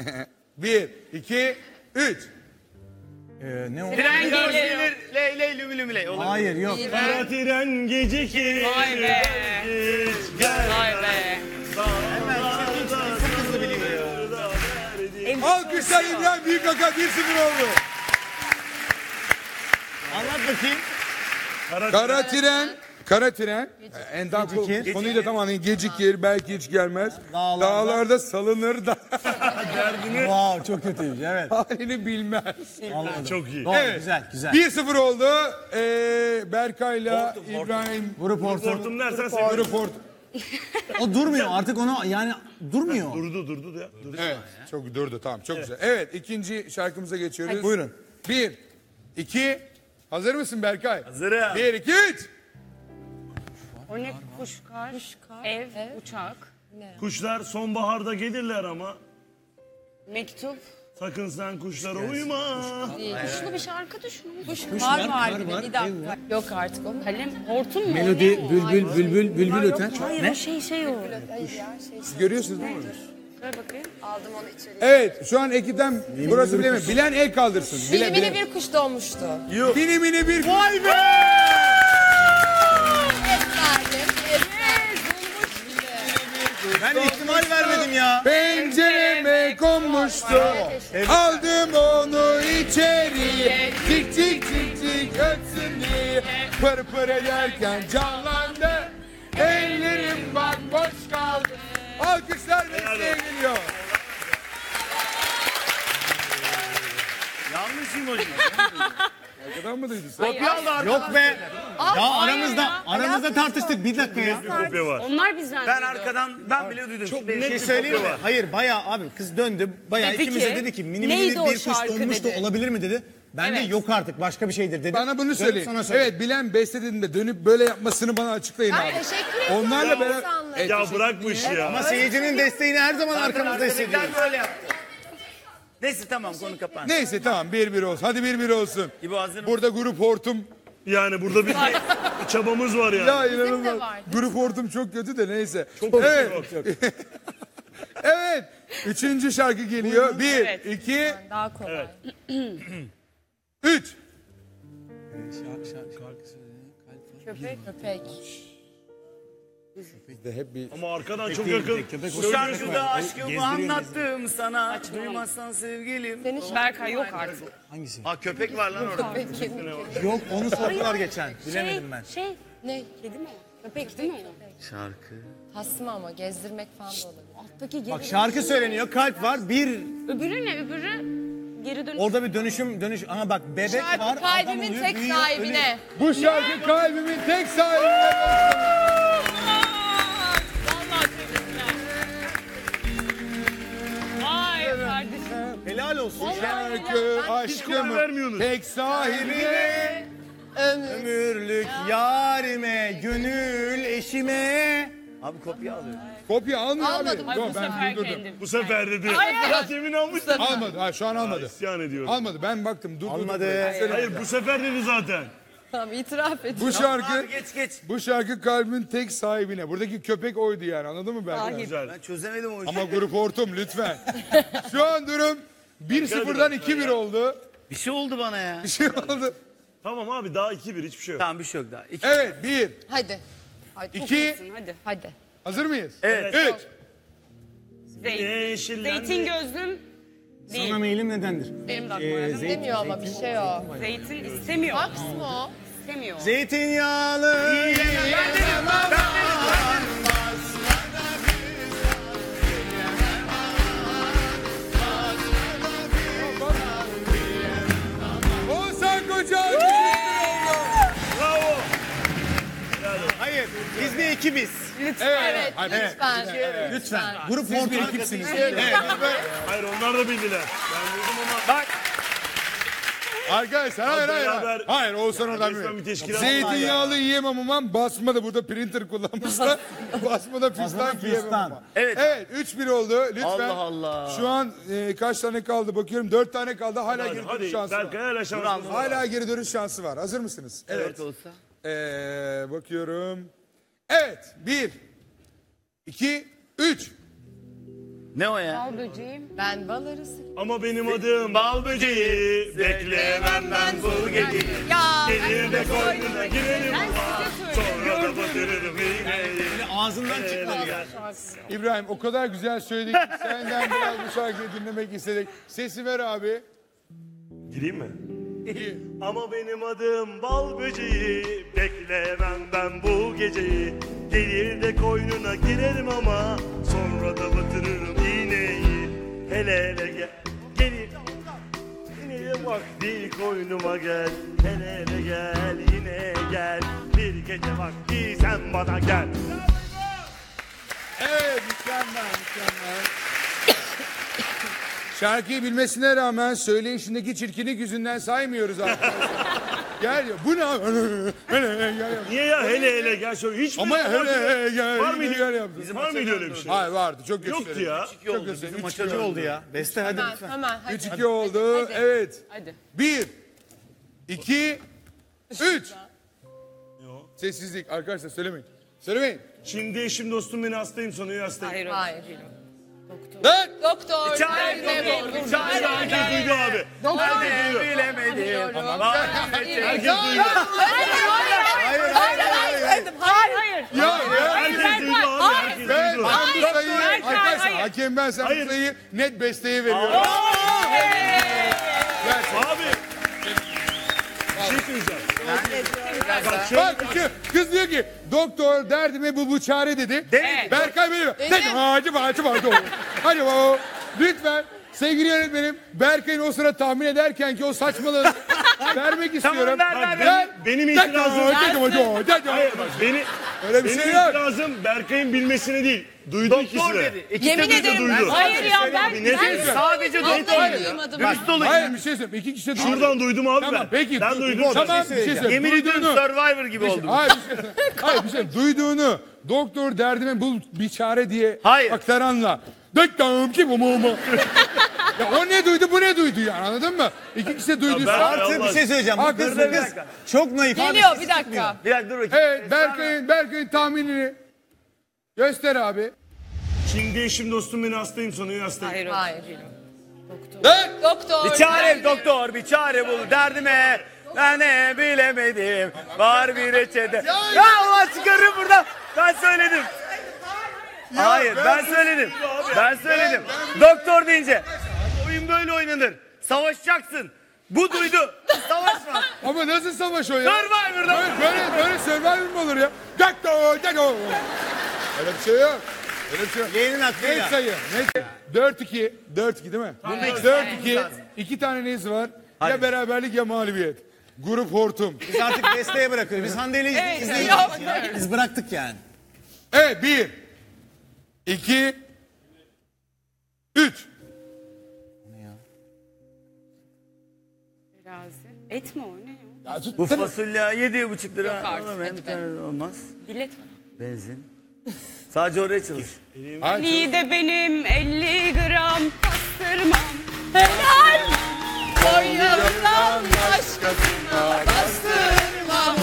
1, 2, 3. Ne o? Tren gelir. Ley lümü ley. Hayır yok. Kara tren gecikir. Vay be. Gel. Vay be. Alkışlar İbrahim Büyükaka 1-0 oldu. Anlat bakayım. Kara tren. Endan konuyu da tam anlayın. Gecikir, belki hiç gelmez. Dağlarda salınır da Wow, çok kötüymüş evet. halini bilmez. Çok iyi. Doğru, Evet. güzel. 1-0 oldu. Berkay'la İbrahim. Grup ortam. Hortum dersen sen. Grup orta. O durmuyor artık onu yani durmuyor. Durdu ya. Durdu. Evet. Çok durdu tamam çok güzel. Evet ikinci şarkımıza geçiyoruz. Buyurun. 1, 2. Hazır mısın Berkay? Hazırım. 1, 2, 3. O ne kuşkar? Ev, uçak, Kuşlar sonbaharda gelirler ama mektup. sakın sen kuşlara uyma. Kuşlu bir şarkı düşün. Var bir dakika. Yok artık o. Kalem, hortum mu? Melodi, O ne o? bülbül öter. Hayır o şey o. Görüyorsunuz değil mi? Ver bakayım. Aldım onu içeri. Evet şu an ekipten burası bilemem. Bilen el kaldırsın. Mini bir kuş doğmuştu. Mini bir. Vay be! Ben ihtimal vermedim ya. Pencereme konmuştu. Aldım onu içeriye. Tik tik tik tik ötsün diye. Pır pır ederken canlandı. Ellerim bak boş kaldı. Alkışlar mesleğe geliyor. Yanlışım hocam. Arkadan mı duydun sen? Kopya aldı arkadan. Yok be. Ya aramızda tartıştık bir dakika ya. Kopya var. Onlar bizden. Ben arkadan ben bile duydum. Çok bir şey söyleyeyim mi? Hayır bayağı abi kız döndü. Bayağı Dedi ikimize ki, dedi ki neydi mini o bir kuş şarkı donmuştu dedi. olabilir mi dedi. Ben de yok artık başka bir şeydir dedim. Bana bunu Dönüp söyleyin. sana söyledim. Evet bilen bestelediğinde dönüp böyle yapmasını bana açıklayın abi. Teşekkür ederim. Onlarla beraber... Evet, Ya bırak bu işi ya. Ama seyircinin desteğini her zaman arkamızda hissediyoruz. Böyle yaptı. Neyse tamam konu kapandı. Neyse tamam 1-1 olsun. Hadi 1-1 olsun. İbo hazır mı? Burada grup hortum. Yani burada bir çabamız var yani. Ya inanılmaz. var. Grup hortum çok kötü de neyse. Çok evet. yok. Evet. Üçüncü şarkı geliyor. 1, Evet. 2, Daha kolay. 3. Köpek. Bizde hep bir... Ama arkadan çok yakın. Bu şarkıda aşkımı anlattım sana. Duymazsan sevgilim. Berkay yok artık. Hangisi? Ha köpek var lan orada. Yok onu sordular geçen. Bilemedim ben. Ne? Kedi mi? Köpek Değil mi o? Şarkı. Tasma ama gezdirmek falan da olabilir. Alttaki geri Bak şarkı söyleniyor kalp var bir Öbürü ne? Öbürü geri dönüş. orada bir dönüş ama bak bebek var Şarkı adam kalbimin oluyor, tek büyüyor, sahibine. Bu şarkı kalbimin tek sahibine. Vallahi tebrikler. Vay kardeşim. ölüyor. Helal olsun. Şarkı aşkımın vermiyorsunuz. tek sahibine. Ömürlük yarime, gönül eşime. Abi kopya alıyor. Kopya almıyor abi. Almadım. Ay bu Yok, ben sefer durdurdum. kendim. Bu sefer dedi. Biraz emin olmuşsun. Almadı. Ha, şu an almadı. İsyan ediyorum. Almadı. Ben baktım. Durdurdum. Almadı. Hayır bu sefer dedi zaten. Tamam itiraf et. Bu şarkı Abi geç. bu şarkı kalbimin tek sahibine. Buradaki köpek oydu yani. Anladın mı ben? Güzel. Ben çözemedim o işi. Ama grup hortum lütfen. Şu an durum 1-0'dan 2-1 oldu. Bir şey oldu bana ya. Bir şey oldu. Tamam abi daha 2-1 hiçbir şey yok. Tamam bir şey yok daha. İki. Evet 1, Hadi. Hadi. 2, Hadi. Hadi. hazır mıyız? Evet. 3. Zeytin gözlüm Sana değil. meylim nedendir? Benim de aklıma geldi. Demiyor ama bir şey o. Zeytin istemiyor. Faks mı o? İstemiyor. Zeytinyağlı. Oğuzhan Koca. Bravo. Hayır, biz de ekibiz. Evet, lütfen. Lütfen. Grup hortum ekipsiniz. Hayır onlar da bildiler. Ben duydum ama. Bak. Arkadaşlar hayır hayır. beraber- Hayır Oğuzhan oradan Resmen bir biliyor. teşkilat Zeytinyağlı yiyemem ama basmada burada printer kullanmışlar. basmada fistan yiyemem fistan. ama. Evet. Evet 3-1 oldu. Lütfen. Allah Allah. Şu an kaç tane kaldı bakıyorum. 4 tane kaldı. Hala geri dönüş Hadi şansı var. Berkay hala şanslı. Hala geri dönüş şansı var. Hazır mısınız? Evet olsa. Bakıyorum. Evet. 1, 2, 3. Ne o ya? Bal böceğim. Ben bal arısı. Ama benim adım bal böceği. Bekleyemem ben bu geceyi. Ya. Gelir de koynuna girerim. Ben size söylüyorum. Sonra da batırırım iğneyi. Ağzından çıktı. İbrahim o kadar güzel söyledik ki senden biraz bu şarkıyı dinlemek istedik. Sesi ver abi. Gireyim mi? Ama benim adım bal böceği. Bekleyemem ben bu geceyi. Gelir de koynuna girerim ama sonra da batırırım iğneyi. Hele hele gel. Gelir. Yine vakti koynuma gel. Hele hele gel yine gel. Bir gece vakti sen bana gel. Evet mükemmel. Şarkıyı bilmesine rağmen söyleyişindeki çirkinlik yüzünden saymıyoruz arkadaşlar. Gel ya bu ne abi? Gel. Niye ya hele hele gel şöyle hiç Ama mi- hele gel. Var mıydı? Gel yaptın. Var mıydı öyle bir şey? Hayır vardı çok Yoktu gösterelim. ya. Çok gösterelim. 3-2 oldu ya. Beste hadi Hemen, lütfen. hemen. Hadi. 3-2 oldu. Evet. Hadi. 1 2 3 Sessizlik arkadaşlar söylemeyin. Söylemeyin. Şimdi eşim dostum beni hastayım sonuyu hastayım. Hayır. Hayır. Lan! Doktor. Çare doktor, çare Herkes duydu abi. Herkes duydu. bilemedim. Herkes duydu. Hayır. Ya Herkes duydu abi. Herkes ben duydu. bu sayıyı Berkay, arkadaşlar hayır. hakem ben sana bu Hayır. sayıyı net besteye veriyorum. Abi. Bir şey söyleyeceğim. Bak kız diyor ki doktor derdime bu çare dedi. Evet. Berkay benim. Hadi baba. Lütfen sevgili yönetmenim Berkay'ın o sıra tahmin ederken ki o saçmalığını vermek istiyorum. ver. Benim itirazım... Hayır bak Öyle bir benim şey yok. itirazım Berkay'ın bilmesine değil. Duydu ikisi Doktor de. dedi. İkisi Yemin de ederim. duydu. Hayır ya Abi, ne söylüyorsun? Sadece doktor Vallahi dedi. duymadım. Dürüst olun. Hayır bir şey söyleyeyim. İki kişi de duydu. Şuradan duydum abi Tamam ben. peki. Ben duydum. Tamam bir şey söyleyeyim. Yemin ediyorum Survivor gibi oldum. Hayır bir şey duyduğunu doktor derdime bul bir çare diye Hayır. aktaranla. Döktüm ki bu mu? Ya o ne duydu bu ne duydu yani anladın mı? İki kişi de duyduysa. ben- Artı bir şey söyleyeceğim. Bu Haklısın. kız çok naif abi. Geliyor bir dakika. Bir dakika dur bakayım. Evet Berkay'ın tahminini göster abi. Şimdi eşim dostum beni hastayım sonuyu hastayım. Hayır. Lan! Doktor. Bir çare doktor, bir çare bul derdime. Ben ne bilemedim. Var bir reçete. Ya ulan çıkarın buradan. Ben söyledim. Hayır ben söyledim. Ben söyledim. Doktor deyince oyun böyle oynanır. Savaşacaksın. Bu duydu. Savaşma. Ama nasıl savaş o ya? Survivor'da. Böyle Survivor mu olur ya? Doktor. Öyle bir şey yok. Öyle bir şey yok. Yeğenin Net hakkıyla. sayı. Net. 4-2. 4-2 değil mi? 4-2. 2 tane neyiz var? Ya beraberlik ya mağlubiyet. Grup hortum. Biz artık Beste'ye bırakıyoruz. Biz Hande ile izleyiciyiz ya. Biz bıraktık yani. Evet 1 2 3 Terazi. Et mi o ne o? Ya tut. Bu fasulye 7,5 lira. artık, Oğlum, hem bir tane olmaz. Bilet var. Benzin. Sadece oraya çalış. Hayır, İyi de benim 50 gram pastırmam. Helal. Konya'dan başkasına bastırmam.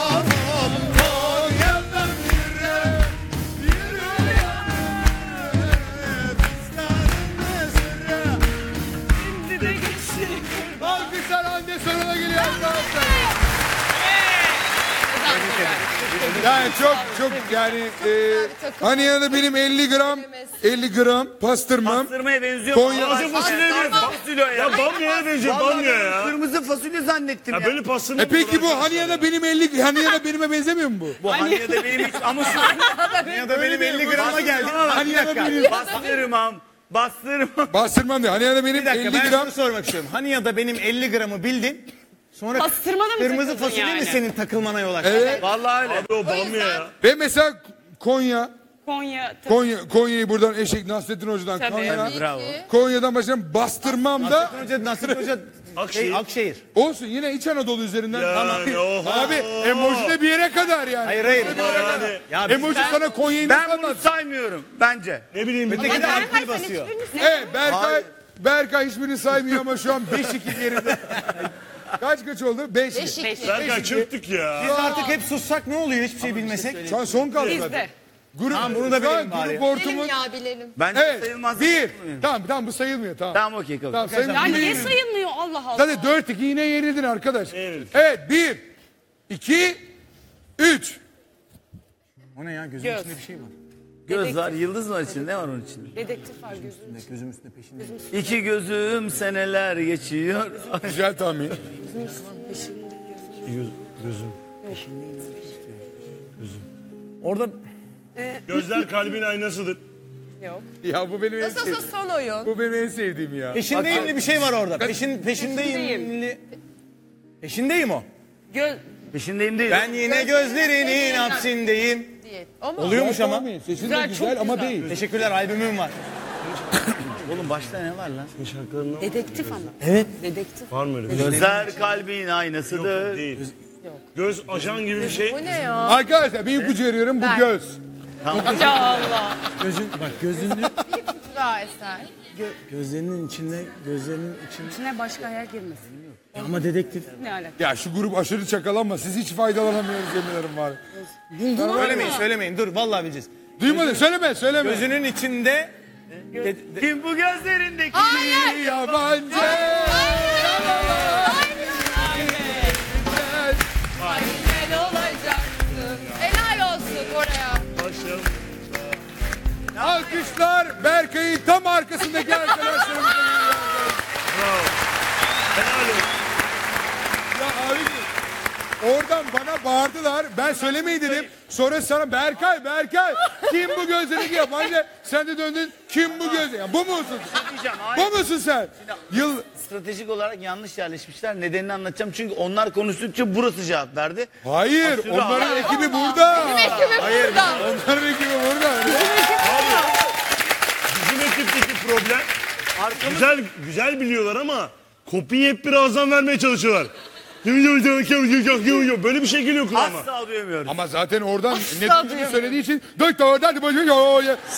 Şimdi de geçti. Alkışlar Hande sonuna geliyor arkadaşlar. Yani çok yani hani ya da benim 50 gram pastırmam. Pastırmaya benziyor. Konya- Ağzı fasulye Fasulye fasulye ya. Ya bamya'ya benziyor bamya ya. Kırmızı fasulye zannettim ya. Ya böyle pastırma Peki bu hani ya da benim 50 hani ya da benime benzemiyor mu bu? Bu hani da benim hiç ama şu Ya da benim 50 grama geldi. Hani ya da benim bastırmam. Bastırmam. bastırmam diyor. Hani ya da benim Bir dakika 50 ben gram şunu sormak istiyorum. Hani ya da benim 50 gramı bildin. Sonra Pastırmada mı kırmızı takıldın fasulye yani? mi senin takılmana yol açtı? Evet. Vallahi öyle. Abi o bamya ya. Ve mesela Konya'yı buradan Eşek Nasrettin Hoca'dan Tabii. Konya'dan Bravo. Konya'dan başlayalım bastırmam da Nasrettin Hoca Akşehir. Akşehir. olsun yine İç Anadolu üzerinden. Yani oho. Abi emoji de bir yere kadar yani. Hayır. Yani Ya Emoji sana Konya'yı nasıl Ben bunu anlat? saymıyorum bence. ne bileyim bir Öteki de ampul basıyor. Evet Berkay hiçbirini saymıyor ama şu an 5-2 geride. Kaç oldu? 5-2. 5-2. Berkay çöktük ya. Biz artık hep sussak ne oluyor hiçbir şey bilmesek? Şu an son kaldı zaten. Bizde. Grup, Tamam, bunu da şu an bilelim bari. grup Bilelim hortumun... ya bilelim. Bence Evet, sayılmaz. bir. Tamam bu sayılmıyor, tamam. Tamam okey kabul. Tamam, sayılmıyor. Ya Yine niye yenildin. sayılmıyor Allah Allah. Zaten 4-2 yine yenildin arkadaş. Evet. Evet, 1, 2, 3. O ne ya? Gözümün Göz. içinde bir şey var. Göz var, yıldız var içinde. Ne var onun içinde? Dedektif var gözünün. Gözüm üstünde peşinde. İki gözüm seneler geçiyor. Güzel tahmin. Orada Gözler kalbin aynasıdır. Yok. Ya bu benim en Nasılsa sevdiğim. son oyun. Bu benim en sevdiğim ya. peşindeyimli bir şey var orada. Peşindeyim. Peşindeyimli. Peşindeyim o. Peşindeyim değil. Ben yine gözlerinin hapsindeyim. Değil. O mu? Oluyormuş ama. Tahmin. Sesin de Güzel, güzel çok ama güzel. değil. Teşekkürler, albümüm var. Oğlum başta ne var lan? Şarkılarında Dedektif ama. Evet. Dedektif. var mı öyle bir Gözler kalbin aynasıdır. Değil. Göz ajan gibi bir şey. Bu ne ya? Arkadaşlar bir ipucu veriyorum, bu Ben. göz. Ya Allah. Gözünü Daha eser. gözlerinin içinde İçine başka hayal girmesin. ama dedektif. Ne alaka? Ya şu grup aşırı çakalanma. Siz hiç faydalanamıyoruz yeminlerim var. Söylemeyin dur vallahi bileceğiz. Duymadın, söyleme. Gözünün içinde Kim bu gözlerindeki? Yabancı. Ne olacaksın? Helal olsun oraya. Başım. Alkışlar Berkay'ın tam arkasındaki arkadaşlarımıza. Helal olsun. Ya abi oradan bana bağırdılar. Ben söylemeyin dedim. Sonra sana Berkay kim bu gözlerindeki yabancı? Sen de döndün. Kim bu göz? Ya bu musun? Diyeceğim, hayır. Bu musun sen? Yıl Stratejik olarak yanlış yerleşmişler. Nedenini anlatacağım. Çünkü onlar konuştukça burası cevap verdi. Hayır, Aşırı onların ağır. ekibi burada. Ekibim burada. Onların ekibi burada. Bizim ekipteki problem güzel biliyorlar ama kopyayı hep birazdan vermeye çalışıyorlar. Böyle bir şey geliyor kulağıma. Asla duyamıyorum. Ama zaten oradan Asla net bir duyamıyorum. söylediği için dört oradan